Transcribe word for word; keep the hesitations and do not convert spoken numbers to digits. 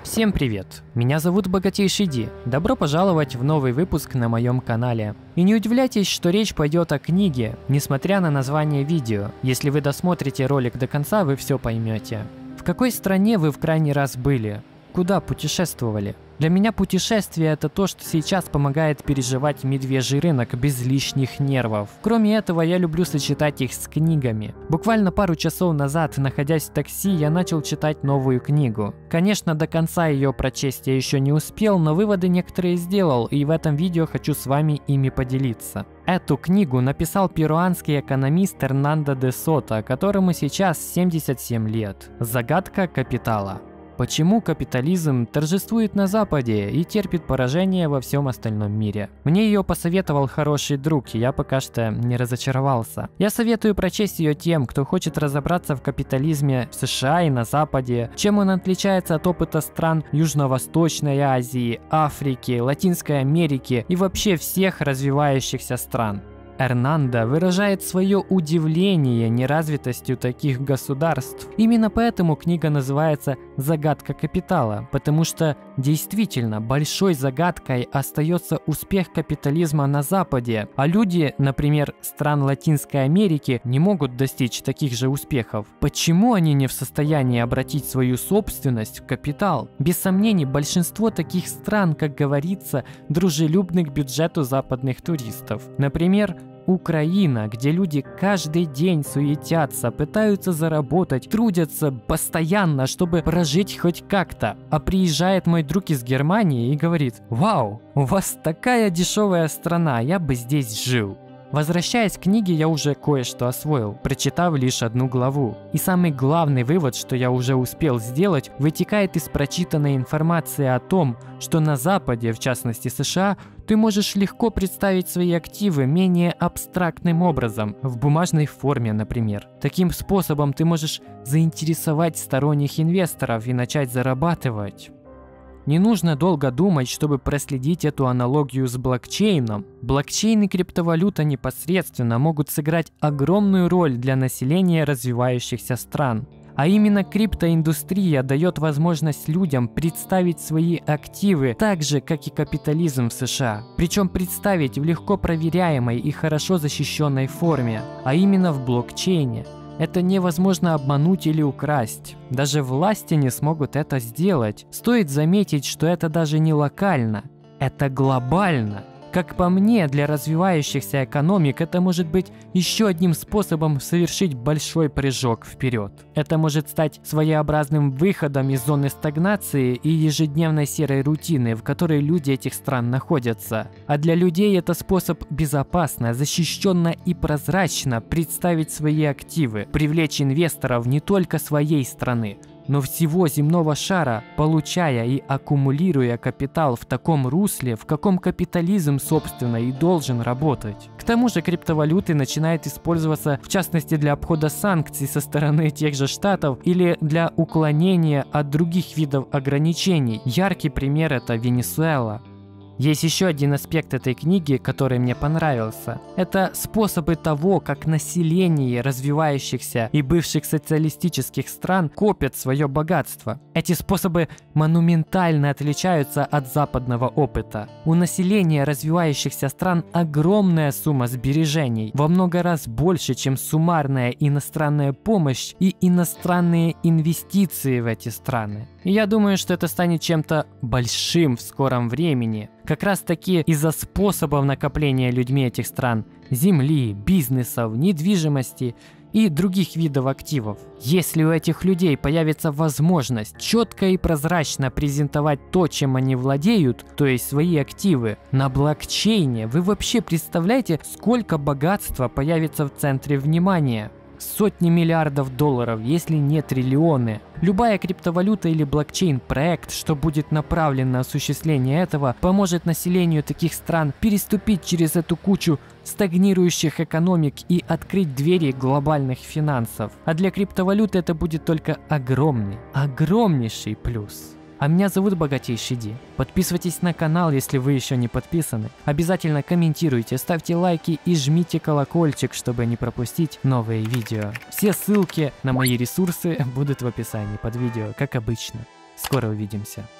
Всем привет! Меня зовут Богатейший Ди. Добро пожаловать в новый выпуск на моем канале. И не удивляйтесь, что речь пойдет о книге, несмотря на название видео. Если вы досмотрите ролик до конца, вы все поймете. В какой стране вы в крайний раз были? Куда путешествовали? Для меня путешествие – это то, что сейчас помогает переживать медвежий рынок без лишних нервов. Кроме этого, я люблю сочетать их с книгами. Буквально пару часов назад, находясь в такси, я начал читать новую книгу. Конечно, до конца ее прочесть я еще не успел, но выводы некоторые сделал, и в этом видео хочу с вами ими поделиться. Эту книгу написал перуанский экономист Эрнандо де Сото, которому сейчас семьдесят семь лет. «Загадка капитала». Почему капитализм торжествует на Западе и терпит поражение во всем остальном мире? Мне ее посоветовал хороший друг, и я пока что не разочаровался. Я советую прочесть ее тем, кто хочет разобраться в капитализме в США и на Западе, чем он отличается от опыта стран Южно-Восточной Азии, Африки, Латинской Америки и вообще всех развивающихся стран. Эрнандо выражает свое удивление неразвитостью таких государств. Именно поэтому книга называется «Загадка капитала», потому что действительно большой загадкой остается успех капитализма на Западе, а люди, например, стран Латинской Америки, не могут достичь таких же успехов. Почему они не в состоянии обратить свою собственность в капитал? Без сомнений, большинство таких стран, как говорится, дружелюбны к бюджету западных туристов. Например, Украина, где люди каждый день суетятся, пытаются заработать, трудятся постоянно, чтобы прожить хоть как-то. А приезжает мой друг из Германии и говорит: «Вау, у вас такая дешевая страна, я бы здесь жил». Возвращаясь к книге, я уже кое-что освоил, прочитав лишь одну главу. И самый главный вывод, что я уже успел сделать, вытекает из прочитанной информации о том, что на Западе, в частности США, ты можешь легко представить свои активы менее абстрактным образом, в бумажной форме, например. Таким способом ты можешь заинтересовать сторонних инвесторов и начать зарабатывать. Не нужно долго думать, чтобы проследить эту аналогию с блокчейном. Блокчейн и криптовалюта непосредственно могут сыграть огромную роль для населения развивающихся стран. А именно криптоиндустрия дает возможность людям представить свои активы так же, как и капитализм в США. Причем представить в легко проверяемой и хорошо защищенной форме, а именно в блокчейне. Это невозможно обмануть или украсть. Даже власти не смогут это сделать. Стоит заметить, что это даже не локально, это глобально. Как по мне, для развивающихся экономик это может быть еще одним способом совершить большой прыжок вперед. Это может стать своеобразным выходом из зоны стагнации и ежедневной серой рутины, в которой люди этих стран находятся. А для людей это способ безопасно, защищенно и прозрачно представить свои активы, привлечь инвесторов не только своей страны, но всего земного шара, получая и аккумулируя капитал в таком русле, в каком капитализм, собственно, и должен работать. К тому же криптовалюты начинают использоваться, в частности, для обхода санкций со стороны тех же штатов или для уклонения от других видов ограничений. Яркий пример – это Венесуэла. Есть еще один аспект этой книги, который мне понравился. Это способы того, как население развивающихся и бывших социалистических стран копят свое богатство. Эти способы монументально отличаются от западного опыта. У населения развивающихся стран огромная сумма сбережений, во много раз больше, чем суммарная иностранная помощь и иностранные инвестиции в эти страны. И я думаю, что это станет чем-то большим в скором времени. Как раз таки из-за способов накопления людьми этих стран земли, бизнесов, недвижимости и других видов активов. Если у этих людей появится возможность четко и прозрачно презентовать то, чем они владеют, то есть свои активы, на блокчейне, вы вообще представляете, сколько богатства появится в центре внимания? Сотни миллиардов долларов, если не триллионы. Любая криптовалюта или блокчейн-проект, что будет направлен на осуществление этого, поможет населению таких стран переступить через эту кучу стагнирующих экономик и открыть двери глобальных финансов. А для криптовалюты это будет только огромный, огромнейший плюс. А меня зовут Богатейший Ди. Подписывайтесь на канал, если вы еще не подписаны. Обязательно комментируйте, ставьте лайки и жмите колокольчик, чтобы не пропустить новые видео. Все ссылки на мои ресурсы будут в описании под видео, как обычно. Скоро увидимся.